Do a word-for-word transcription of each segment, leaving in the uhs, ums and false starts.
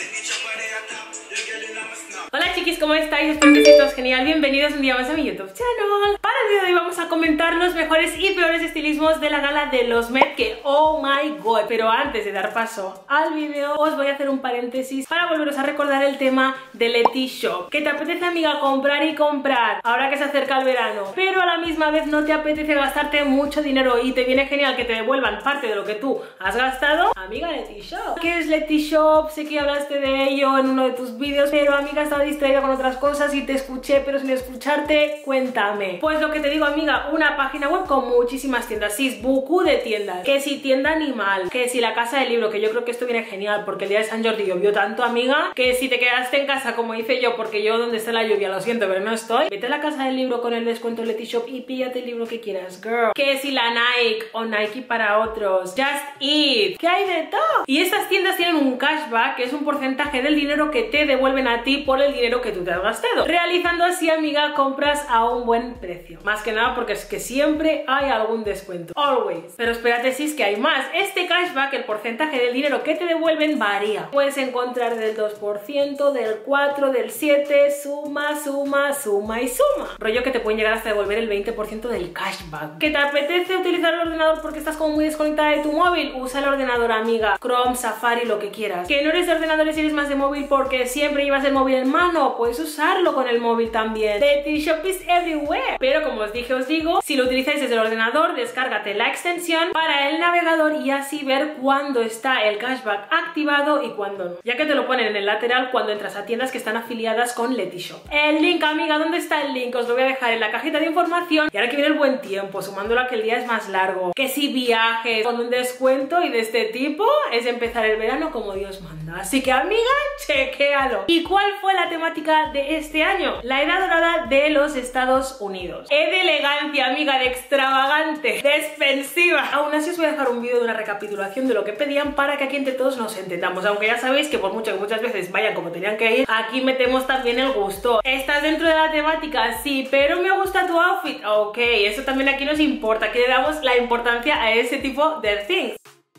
Hola chiquis, ¿cómo estáis? Espero que estéis todos genial. Bienvenidos un día más a mi YouTube channel. Para el vídeo de hoy vamos a comentar los mejores y peores estilismos de la gala de los Met, que oh my god. Pero antes de dar paso al vídeo, os voy a hacer un paréntesis para volveros a recordar el tema de Letty Shop. Que te apetece, amiga, comprar y comprar ahora que se acerca el verano, pero a la misma vez no te apetece gastarte mucho dinero y te viene genial que te devuelvan parte de lo que tú has gastado. Amiga, Letty Shop. ¿Qué es Letty Shop? Sé que hablaste de ello en uno de tus vídeos, pero amiga, estaba distraída con otras cosas y te escuché, pero sin escucharte, cuéntame. Pues lo que te digo, amiga, una página web con muchísimas tiendas, sí, buku de tiendas, que si tienda animal, que si la casa del libro, que yo creo que esto viene genial porque el día de San Jordi llovió tanto, amiga, que si te quedaste en casa como hice yo, porque yo donde está la lluvia, lo siento, pero no estoy, vete a la casa del libro con el descuento Letty Shop y píllate el libro que quieras, girl. Que si la Nike o Nike para otros, Just Eat, que hay de todo. Y estas tiendas tienen un cashback, que es un porcentaje del dinero que te devuelven a ti por el dinero que tú te has gastado, realizando así, amiga, compras a un buen precio. Más que nada porque es que siempre hay algún descuento, always. Pero espérate, si es que hay más. Este cashback, el porcentaje del dinero que te devuelven, varía. Puedes encontrar del dos por ciento, del cuatro por ciento, del siete por ciento, suma, suma, suma y suma. Rollo que te pueden llegar hasta devolver el veinte por ciento del cashback. ¿Que te apetece utilizar el ordenador porque estás como muy desconectada de tu móvil? Usa el ordenador, amiga. Chrome, Safari, lo que quieras. ¿Que no eres de ordenadores y eres más de móvil porque siempre llevas el móvil en mano? Puedes usarlo con el móvil también. Letty Shop is everywhere. Pero como os dije, os digo, si lo utilizáis desde el ordenador, descárgate la extensión para el navegador y así ver cuándo está el cashback activado y cuándo no, ya que te lo ponen en el lateral cuando entras a tiendas que están afiliadas con Letty Shop. El link, amiga, ¿dónde está el link? Os lo voy a dejar en la cajita de información. Y ahora que viene el buen tiempo, sumándolo a que el día es más largo, que si viajes con un descuento y de este tipo, es empezar el verano como Dios manda. Así que, amiga, chequéalo. ¿Y cuál fue la temática de este año? La edad dorada de los Estados Unidos. E de elegancia, amiga, de extravagante, de expensiva. Aún así os voy a dejar un vídeo de una recapitulación de lo que pedían para que aquí entre todos nos entendamos, aunque ya sabéis que por mucho que muchas veces vayan como tenían que ir, aquí metemos también el gusto. ¿Estás dentro de la temática? Sí, pero me gusta tu outfit. Ok, eso también aquí nos importa, que le damos la importancia a ese tipo de things.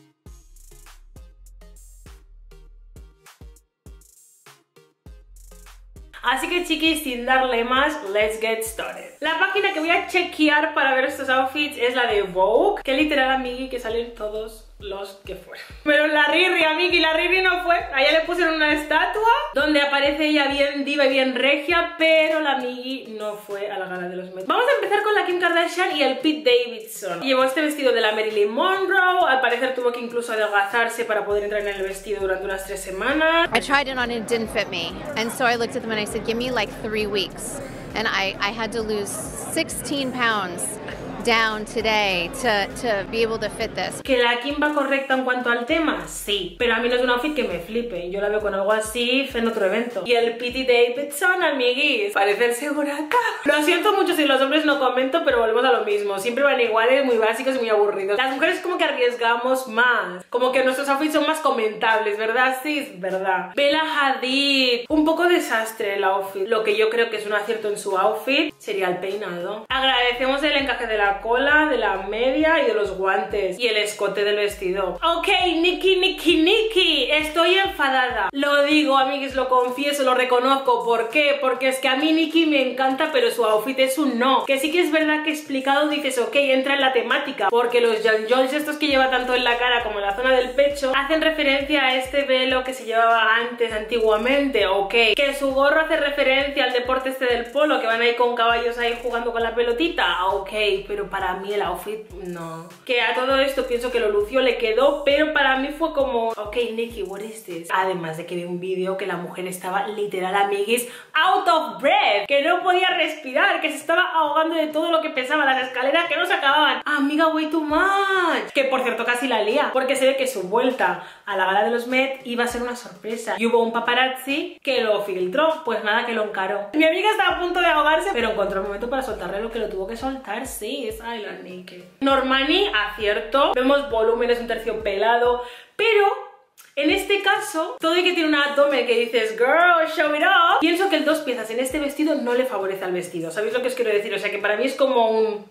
Así que chiquis, sin darle más, let's get started. La página que voy a chequear para ver estos outfits es la de Vogue, que literal, amigui, que salen todos los que fueron. Pero la Riri, amigui, la Riri no fue. A ella le pusieron una estatua donde aparece ella bien diva y bien regia, pero la amigui no fue a la gala de los Met. Vamos a empezar con la Kim Kardashian y el Pete Davidson. Llevó este vestido de la Marilyn Monroe, al parecer tuvo que incluso adelgazarse para poder entrar en el vestido durante unas tres semanas. I tried it on and it didn't fit me, and so I looked at them and I said, give me like three weeks. And I, I had to lose sixteen pounds down today to, to be able to fit this. ¿Que la Kim va correcta en cuanto al tema? Sí, pero a mí no es un outfit que me flipe. Yo la veo con algo así en otro evento. Y el Pete Davidson, amiguis, parece el segurata. Lo siento mucho si los hombres no comento, pero volvemos a lo mismo. Siempre van iguales, muy básicos y muy aburridos. Las mujeres como que arriesgamos más, como que nuestros outfits son más comentables, ¿verdad? Sí, es verdad. Bella Hadid, un poco desastre el outfit. Lo que yo creo que es un acierto en su outfit sería el peinado. Agradecemos el encaje de la cola, de la media y de los guantes y el escote del vestido. Ok, Nicki, Nicki, Nicki, estoy enfadada. Lo digo, amigues, lo confieso, lo reconozco. ¿Por qué? Porque es que a mí Nicki me encanta, pero su outfit es un no. Que sí que es verdad que explicado dices, ok, entra en la temática, porque los John Jones estos que lleva tanto en la cara como en la zona del pecho hacen referencia a este velo que se llevaba antes, antiguamente, ok. Que su gorro hace referencia al deporte este del polo, que van ahí con caballos ahí jugando con la pelotita, ok, pero para mí el outfit no. Que a todo esto pienso que lo lució, le quedó, pero para mí fue como, ok, Nicki, what is this? Además de que vi un vídeo que la mujer estaba literal, amiguis, out of breath, que no podía respirar, que se estaba ahogando de todo lo que pesaba, las escaleras que no se acababan. Amiga, way too much. Que por cierto casi la lía, porque se ve que su vuelta a la gala de los Met iba a ser una sorpresa. Y hubo un paparazzi que lo filtró, pues nada, que lo encaró. Mi amiga estaba a punto de ahogarse, pero encontró el momento para soltarle lo que lo tuvo que soltar, sí. Ay, la Nicki. Normani, acierto. Vemos volúmenes, un terciopelado, pero en este caso, todo y que tiene un abdomen que dices, girl, show it off, pienso que el dos piezas en este vestido no le favorece al vestido. ¿Sabéis lo que os quiero decir? O sea que para mí es como un...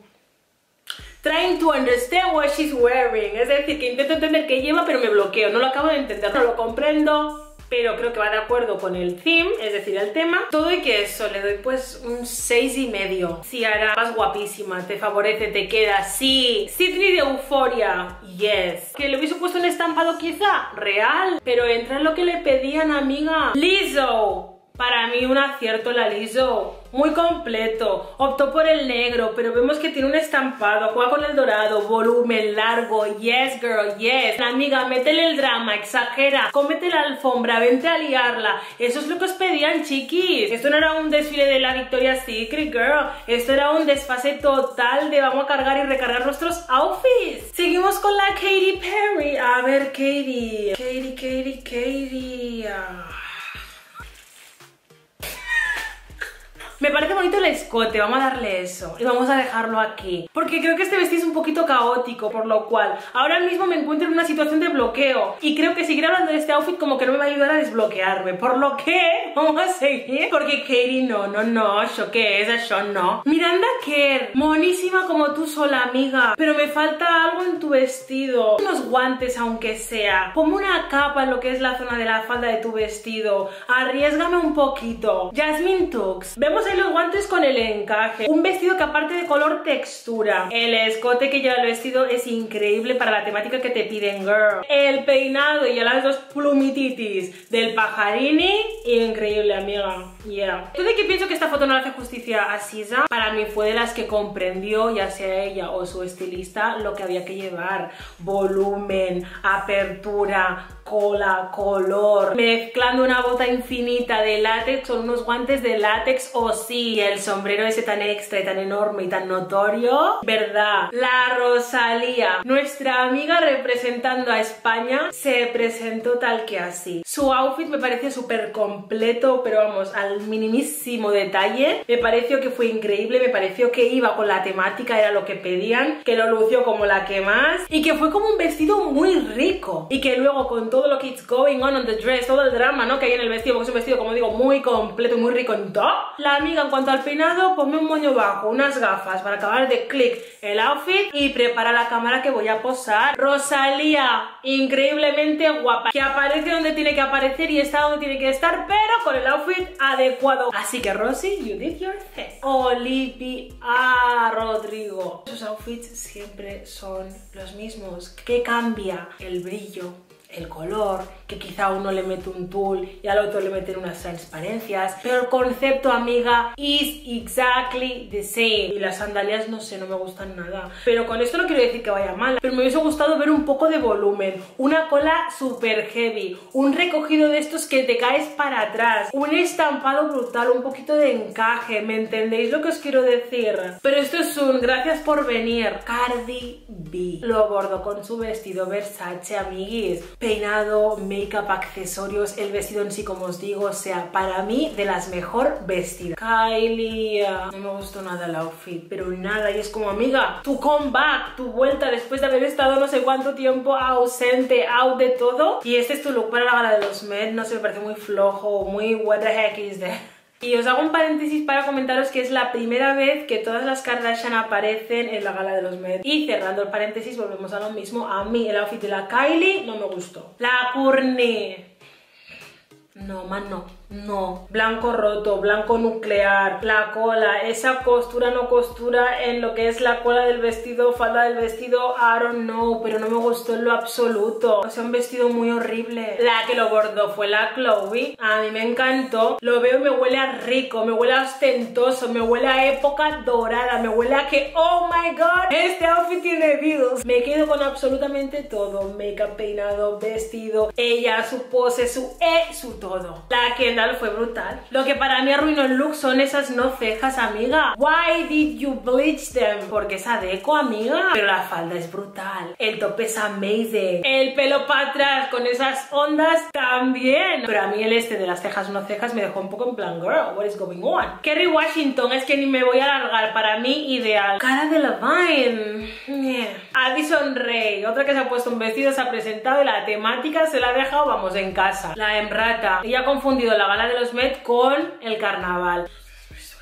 trying to understand what she's wearing. Es decir, que intento entender qué lleva, pero me bloqueo. No lo acabo de entender. No lo comprendo. pero creo que va de acuerdo con el theme, es decir, el tema. Todo y que eso, le doy pues un seis y medio. Ciara, vas guapísima, te favorece, te queda, sí. Sydney de Euphoria, yes. Que le hubiese puesto un estampado quizá, real, pero entra en lo que le pedían, amiga. Lizzo. Para mí un acierto la Lizzo, muy completo, optó por el negro, pero vemos que tiene un estampado, juega con el dorado, volumen largo, yes girl, yes. Amiga, métele el drama, exagera, cómete la alfombra, vente a liarla, eso es lo que os pedían, chiquis. Esto no era un desfile de la Victoria's Secret, girl, esto era un desfase total de vamos a cargar y recargar nuestros outfits. Seguimos con la Katy Perry, a ver Katy, Katy, Katy, Katy... Ah. Me parece bonito el escote, vamos a darle eso y vamos a dejarlo aquí, porque creo que este vestido es un poquito caótico, por lo cual ahora mismo me encuentro en una situación de bloqueo y creo que seguir hablando de este outfit como que no me va a ayudar a desbloquearme, por lo que vamos a seguir, porque Katy no, no, no, ¿eso qué es? Eso no. Miranda Kerr, monísima como tú sola, amiga, pero me falta algo en tu vestido, unos guantes aunque sea, ponme una capa en lo que es la zona de la falda de tu vestido, arriésgame un poquito. Jasmine Tux, vemos los guantes con el encaje, un vestido que aparte de color, textura, el escote que lleva el vestido es increíble para la temática que te piden, girl, el peinado y a las dos plumititis del pajarini, increíble, amiga, yeah. ¿Tú de qué pienso que esta foto no le hace justicia a Sisa? Para mí fue de las que comprendió, ya sea ella o su estilista, lo que había que llevar, volumen, apertura, cola, color, mezclando una bota infinita de látex con unos guantes de látex o sí, el sombrero ese tan extra y tan enorme y tan notorio, ¿verdad? La Rosalía, nuestra amiga representando a España, se presentó tal que así. Su outfit me pareció súper completo, pero vamos, al minimísimo detalle, me pareció que fue increíble, me pareció que iba con la temática, era lo que pedían, que lo lució como la que más y que fue como un vestido muy rico y que luego con todo lo que it's going on on the dress, todo el drama, ¿no?, que hay en el vestido, porque es un vestido, como digo, muy completo y muy rico en todo. La amiga, en cuanto al peinado, ponme un moño bajo, unas gafas para acabar de click el outfit y prepara la cámara que voy a posar. Rosalía, increíblemente guapa, que aparece donde tiene que aparecer y está donde tiene que estar, pero con el outfit adecuado. Así que Rosy, you did your thing. Olivia Rodrigo, sus outfits siempre son los mismos. ¿Qué cambia? El brillo, el color, que quizá a uno le mete un tul y al otro le meten unas transparencias, pero el concepto, amiga, is exactly the same. Y las sandalias, no sé, no me gustan nada, pero con esto no quiero decir que vaya mal, pero me hubiese gustado ver un poco de volumen, una cola super heavy, un recogido de estos que te caes para atrás, un estampado brutal, un poquito de encaje, ¿me entendéis lo que os quiero decir? Pero esto es un gracias por venir. Cardi B lo bordó con su vestido Versace, amiguis, peinado, make-up, accesorios, el vestido en sí, como os digo, o sea, para mí de las mejor vestidas. Kylie, no me gustó nada el outfit, pero nada, y es como, amiga, tu comeback, tu vuelta después de haber estado no sé cuánto tiempo ausente, out de todo, y este es tu look para la gala de los Met, no sé, me parece muy flojo, muy what the heck is that. Y os hago un paréntesis para comentaros que es la primera vez que todas las Kardashian aparecen en la gala de los Met. Y cerrando el paréntesis, volvemos a lo mismo. A mí el outfit de la Kylie no me gustó. La Kourtney, no, man, no, no. Blanco roto, blanco nuclear, la cola, esa costura no costura en lo que es la cola del vestido, falda del vestido, I don't know, pero no me gustó en lo absoluto. O sea, un vestido muy horrible. La que lo bordó fue la Chloe, a mí me encantó. Lo veo y me huele a rico, me huele a ostentoso, me huele a época dorada, me huele a que, oh my god, este outfit tiene views. Me quedo con absolutamente todo, make-up, peinado, vestido, ella, su pose, su e, su todo. La Kendall fue brutal. Lo que para mí arruinó el look son esas no cejas, amiga. Why did you bleach them? Porque es adeco, amiga. Pero la falda es brutal. El top es amazing. El pelo para atrás con esas ondas también. Pero a mí el este de las cejas no cejas me dejó un poco en plan, girl, what is going on? Kerry Washington, es que ni me voy a alargar. Para mí, ideal. Cara de Levine. Yeah. Addison Rae, otra que se ha puesto un vestido, se ha presentado y la temática se la ha dejado, vamos, en casa. La Emrata. Y ha confundido la gala de los Met con el carnaval. ¿Esto, esto qué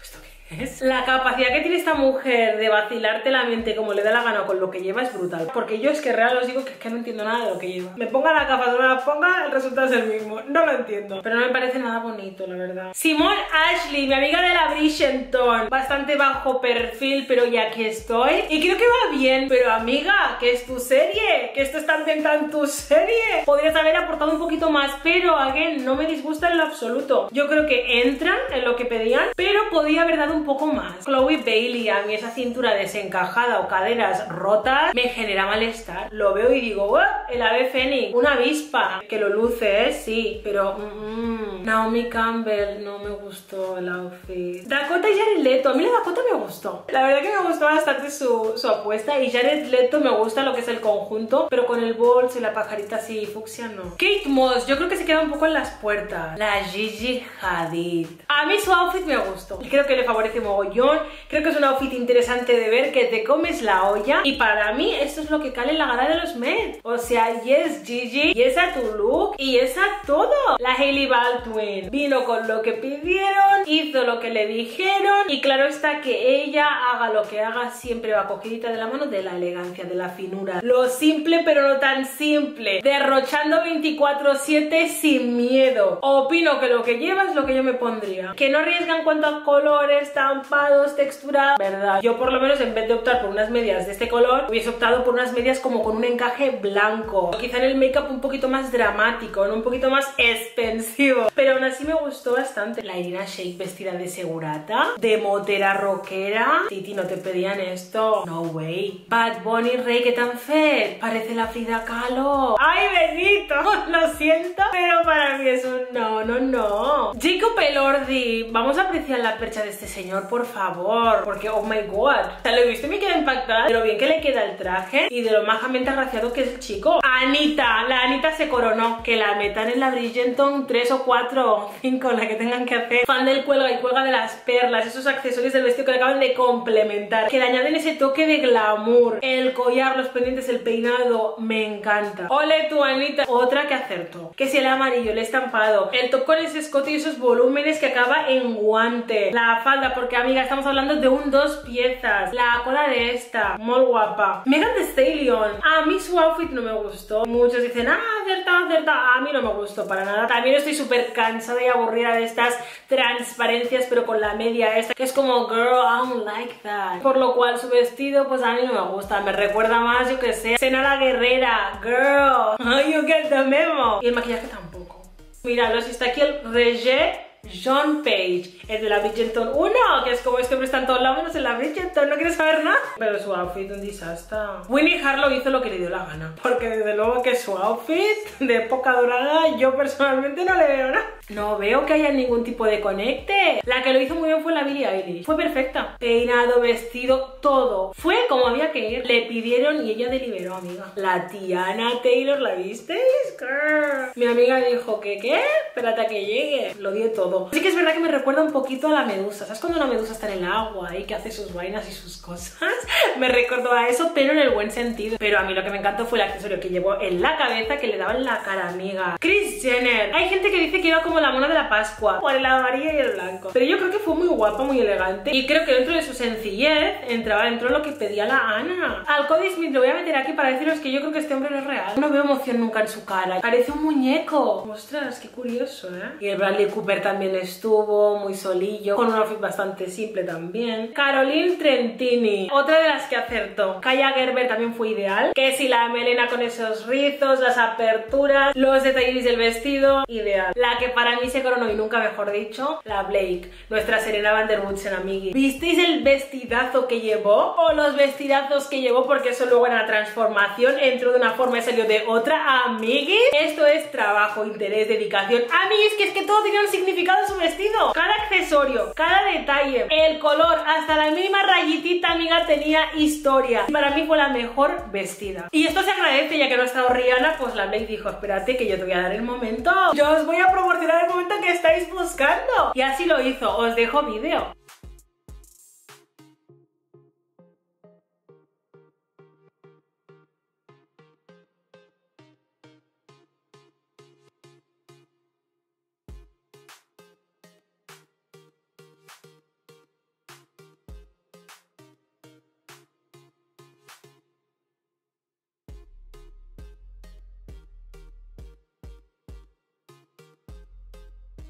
es. La capacidad que tiene esta mujer de vacilarte la mente como le da la gana con lo que lleva es brutal. Porque yo es que real os digo que es que no entiendo nada de lo que lleva. Me ponga la capa, no me la ponga, el resultado es el mismo. No lo entiendo. Pero no me parece nada bonito, la verdad. Simone Ashley, mi amiga de la Bridgerton. Bastante bajo perfil, pero ya aquí estoy. Y creo que va bien. Pero amiga, que es tu serie. Que esto está ambientado en tu serie. Podrías haber aportado un poquito más. Pero, again, no me disgusta en lo absoluto. Yo creo que entran en lo que pedían, pero podía haber dado un poco más. Chloe Bailey, a mí esa cintura desencajada o caderas rotas me genera malestar. Lo veo y digo, ¡oh! El ave fénix, una avispa. Que lo luce, ¿eh? Sí, pero... Mm, Naomi Campbell, no me gustó el outfit. Dakota y Jared Leto, a mí la Dakota me gustó. La verdad que me gustó bastante su, su apuesta, y Jared Leto me gusta lo que es el conjunto, pero con el bolso y la pajarita así fucsia no. Kate Moss, yo creo que se queda un poco en las puertas. La Gigi Hadid. A mí su outfit me gustó. Creo que le favorece mogollón. Creo que es un outfit interesante de ver, que te comes la olla. Y para mí esto es lo que cale en la gala de los Met. O sea, yes Gigi, yes a tu look y yes a todo. La Hailey Baldwin vino con lo que pidieron, hizo lo que le dijeron, y claro está que ella, haga lo que haga, siempre va cogidita de la mano de la elegancia, de la finura. Lo simple pero no tan simple. Derrochando veinticuatro siete sin miedo. Opino que lo que lleva es lo que yo me pondría. Que no arriesgan en cuanto a colores, estampados, textura, verdad. Yo por lo menos, en vez de optar por unas medias de este color, hubiese optado por unas medias como con un encaje blanco. Quizá en el make-up un poquito más dramático, ¿no? Un poquito más expensivo. Pero aún así me gustó bastante. La Irina Shayk vestida de segurata, de motera rockera. Titi, no te pedían esto. No way. Bad Bunny, rey, que tan fet. Parece la Frida Kahlo. ¡Ay, Benito! Lo siento, pero para mí es un no, no, no. Jacob Elordi, vamos a apreciar la percha de este señor, por favor. Porque, oh my god. O sea, lo he visto y me queda impactada de lo bien que le queda el traje y de lo majamente agraciado que es el chico. Anita, la Anita se coronó. Que la metan en la Bridgerton tres o cuatro o cinco, la que tengan que hacer. Fan del cuelga y cuelga de las perlas, esos accesorios del vestido que le acaban de complementar, que le añaden ese toque de glamour. El collar, los pendientes, el peinado, me encanta. Ole tu Anita. Otra que acertó. Que si el amarillo, el estampado, el top con ese escote y esos volúmenes que acaba en guante. La falda, porque amiga, estamos hablando de un dos piezas. La cola de esta, muy guapa. Megan Thee Stallion, a mí su outfit no me gustó. Muchos dicen, ah, acerta, acerta. A mí no me gustó para nada. También estoy súper cansada y aburrida de estas transparencias, pero con la media esta, que es como, girl, I don't like that. Por lo cual su vestido, pues a mí no me gusta. Me recuerda más, yo que sé, Cena la Guerrera. Girl, you get the memo. Y el maquillaje tampoco. Míralo, si está aquí el Regé John Page, el de la Bridgerton uno, que es como este hombre está en todos lados menos en la Bridgerton, no quieres saber nada. Pero su outfit, un desastre. Winnie Harlow hizo lo que le dio la gana, porque desde luego que su outfit de época dorada yo personalmente no le veo nada. No veo que haya ningún tipo de conecte. La que lo hizo muy bien fue la Billie Eilish. Fue perfecta. Peinado, vestido, todo. Fue como había que ir. Le pidieron y ella deliberó, amiga. La Tiana Taylor, ¿la visteis? Girl. Mi amiga dijo que, ¿qué? Espérate a que llegue. Lo dio todo. Sí que es verdad que me recuerda un poquito a la medusa. ¿Sabes cuando una medusa está en el agua y que hace sus vainas y sus cosas? Me recordó a eso, pero en el buen sentido. Pero a mí lo que me encantó fue el accesorio que llevó en la cabeza, que le daba en la cara, amiga. Kris Jenner. Hay gente que dice que iba como la mona de la Pascua, por el amarillo y el blanco, pero yo creo que fue muy guapa, muy elegante, y creo que dentro de su sencillez entraba dentro de lo que pedía la Ana. Al Cody Smith lo voy a meter aquí para deciros que yo creo que este hombre no es real. No veo emoción nunca en su cara, parece un muñeco. Ostras, qué curioso, ¿eh? Y el Bradley Cooper también estuvo muy solillo, con un outfit bastante simple también. Caroline Trentini, otra de las que acertó. Kaya Gerber también fue ideal, que si la melena con esos rizos, las aperturas, los detalles del vestido, ideal. La que para mí se coronó, y nunca mejor dicho, la Blake, nuestra Serena Van der Woodsen, amigui. ¿Visteis el vestidazo que llevó? O los vestidazos que llevó, porque eso luego en la transformación entró de una forma y salió de otra, amigui. Esto es trabajo, interés, dedicación. Amiguis, que es que todo tenía un significado en su vestido. Cada accesorio, cada detalle, el color, hasta la mínima rayitita, amiga, tenía historia. Para mí fue la mejor vestida. Y esto se agradece, ya que no ha estado Rihanna, pues la Blake dijo, espérate que yo te voy a dar el momento. Yo os voy a proporcionar el momento que estáis buscando. Y así lo hizo. Os dejo vídeo.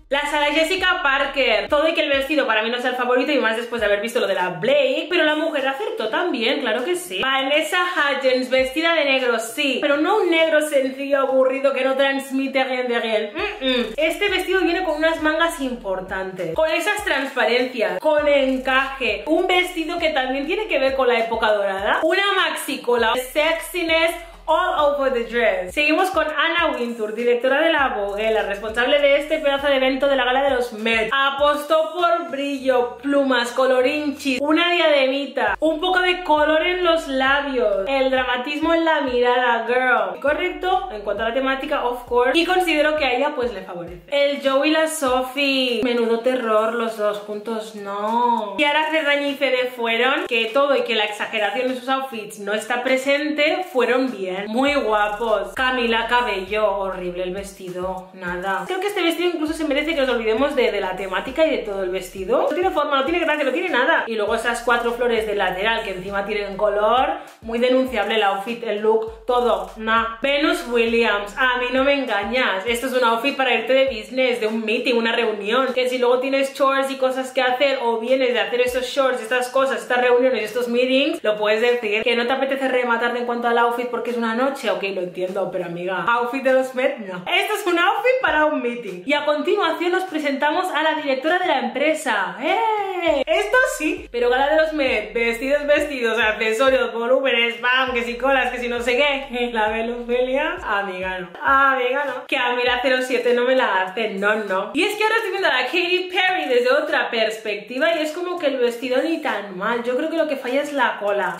La saga Jessica Parker. Todo y que el vestido para mí no sea el favorito y más después de haber visto lo de la Blake, pero la mujer acertó también, claro que sí. Vanessa Hudgens vestida de negro, sí, pero no un negro sencillo, aburrido, que no transmite rien de rien. Mm -mm. Este vestido viene con unas mangas importantes, con esas transparencias, con encaje, un vestido que también tiene que ver con la época dorada, una maxicola, sexiness all over the dress. Seguimos con Anna Wintour, directora de la Vogue, la responsable de este pedazo de evento de la gala de los Met. Apostó por brillo, plumas, colorinchis, una diademita, un poco de color en los labios, el dramatismo en la mirada, girl. Correcto, en cuanto a la temática, of course, y considero que a ella pues le favorece. El Joe y la Sophie, menudo terror los dos juntos, no. Kiara Ferragni y Fede fueron, que todo y que la exageración de sus outfits no está presente, fueron bien. Muy guapos. Camila Cabello, horrible el vestido, nada. Creo que este vestido incluso se merece que nos olvidemos de, de la temática y de todo el vestido. No tiene forma, no tiene gracia, no tiene nada. Y luego esas cuatro flores de lateral que encima tienen color, muy denunciable el outfit, el look, todo, nah. Venus Williams, a mí no me engañas. Esto es un outfit para irte de business, de un meeting, una reunión. Que si luego tienes shorts y cosas que hacer o vienes de hacer esos shorts, estas cosas, estas reuniones, estos meetings, lo puedes decir. Que no te apetece rematarte en cuanto al outfit porque es una noche, ok, lo entiendo, pero amiga, outfit de los Met, no. Esto es un outfit para un meeting. Y a continuación nos presentamos a la directora de la empresa. ¡Eh! Esto sí, pero gala de los Met, vestidos, vestidos, accesorios, volúmenes, bam, que si colas, que si no sé qué. La Venus Williams, amiga no. Amiga no. Que a mí la cero siete no me la hace, no, no. Y es que ahora estoy viendo a la Katy Perry desde otra perspectiva y es como que el vestido ni tan mal. Yo creo que lo que falla es la cola.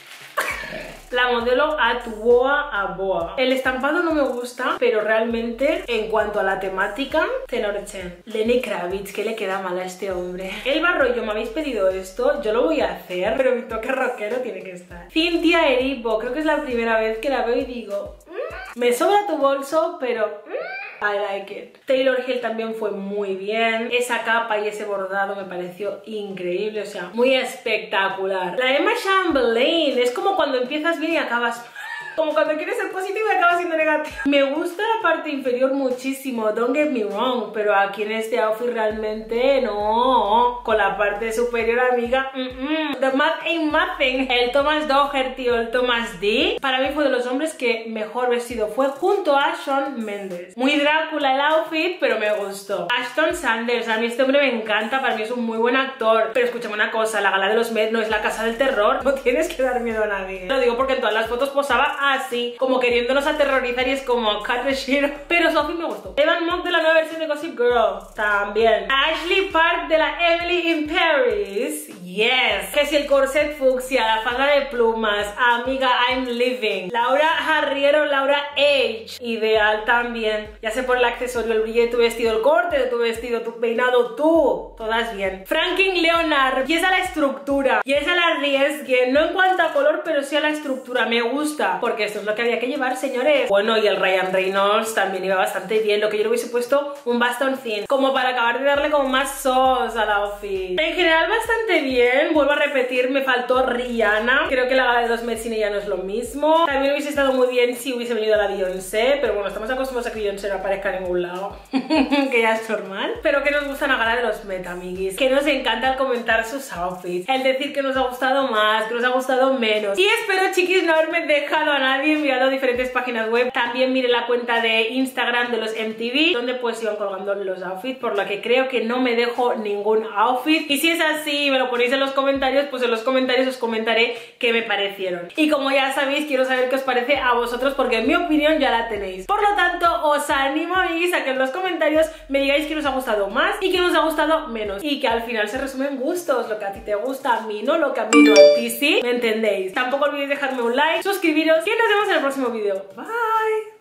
La modelo Atwoa Aboa. El estampado no me gusta, pero realmente en cuanto a la temática, tenor cien. Lenny Kravitz, ¿qué le queda mal a este hombre? El barro, yo me habéis pedido esto, yo lo voy a hacer, pero mi toque rockero tiene que estar. Cynthia Erivo, creo que es la primera vez que la veo y digo, mmm, me sobra tu bolso, pero mmm, I like it. Taylor Hill también fue muy bien. Esa capa y ese bordado me pareció increíble, o sea, muy espectacular. La Emma Chamberlain, es como cuando empiezas bien y acabas... Como cuando quieres ser positivo y acabas siendo negativo. Me gusta la parte inferior muchísimo, don't get me wrong, pero aquí en este outfit realmente no. Con la parte superior, amiga, mm -mm. The math ain't mathing. El Thomas Doherty o el Thomas D, para mí fue de los hombres que mejor vestido fue junto a Shawn Mendes. Muy Drácula el outfit, pero me gustó. Ashton Sanders, a mí este hombre me encanta, para mí es un muy buen actor. Pero escúchame una cosa, la gala de los Met no es la casa del terror, no tienes que dar miedo a nadie. Lo digo porque en todas las fotos posaba así, como queriéndonos aterrorizar y es como cut the shit. Pero su outfit me gustó. Evan Mock de la nueva versión de Gossip Girl, también. Ashley Park de la Emily in Paris, yes. Que si el corset fucsia, la falda de plumas, amiga, I'm living. Laura Harriero, Laura H, ideal también. Ya sé por el accesorio, el brillo de tu vestido, el corte de tu vestido, tu peinado, tú, todas bien. Franklin Leonard, y esa la estructura, y esa la arriesgue, no en cuanto a color, pero sí a la estructura, me gusta, porque esto es lo que había que llevar, señores. Bueno, y el Ryan Reynolds también iba bastante bien, lo que yo le hubiese puesto un bastoncín, como para acabar de darle como más sauce al outfit. En general bastante bien, vuelvo a repetir, me faltó Rihanna, creo que la gala de los Met sin ella no es lo mismo. También hubiese estado muy bien si hubiese venido la Beyoncé, pero bueno, estamos acostumbrados a que Beyoncé no aparezca en ningún lado, que ya es normal. Pero que nos gusta la gala de los Met, amiguis, que nos encanta el comentar sus outfits, el decir que nos ha gustado más, que nos ha gustado menos. Y espero, chiquis, no haberme dejado a nadie enviado a diferentes páginas web. También mire la cuenta de Instagram de los M T V, donde pues iban colgando los outfits, por lo que creo que no me dejo ningún outfit. Y si es así, me lo ponéis en los comentarios, pues en los comentarios os comentaré qué me parecieron. Y como ya sabéis, quiero saber qué os parece a vosotros, porque en mi opinión ya la tenéis. Por lo tanto, os animo, amiguis, a que en los comentarios me digáis qué os ha gustado más y qué os ha gustado menos. Y que al final se resumen gustos, lo que a ti te gusta, a mí no, lo que a mí no, a ti sí, ¿me entendéis? Tampoco olvidéis dejarme un like, suscribiros y nos vemos en el próximo vídeo. Bye.